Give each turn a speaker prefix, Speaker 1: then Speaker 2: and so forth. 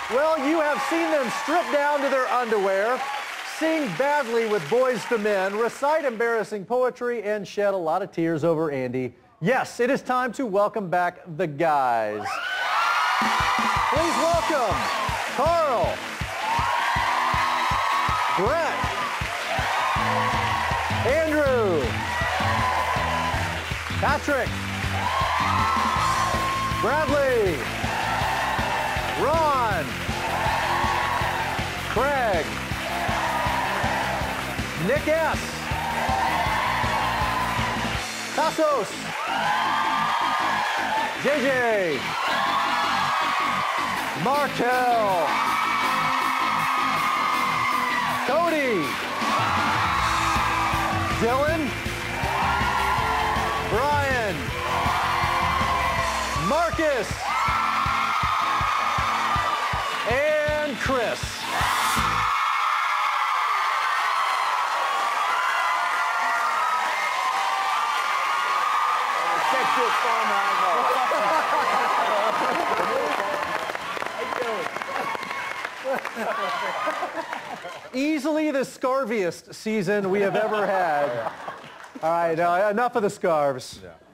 Speaker 1: Well, you have seen them strip down to their underwear, sing badly with Boys to Men, recite embarrassing poetry, and shed a lot of tears over Andi. Yes, it is time to welcome back the guys. Please welcome Carl, Brett, Andrew, Patrick, Bradley, Ron, Craig, Nick S, Tassos, JJ, Markel, Cody, Dylan, Brian, Marcus, and Chris. Easily the scarviest season we have ever had. All right, enough of the scarves. Yeah.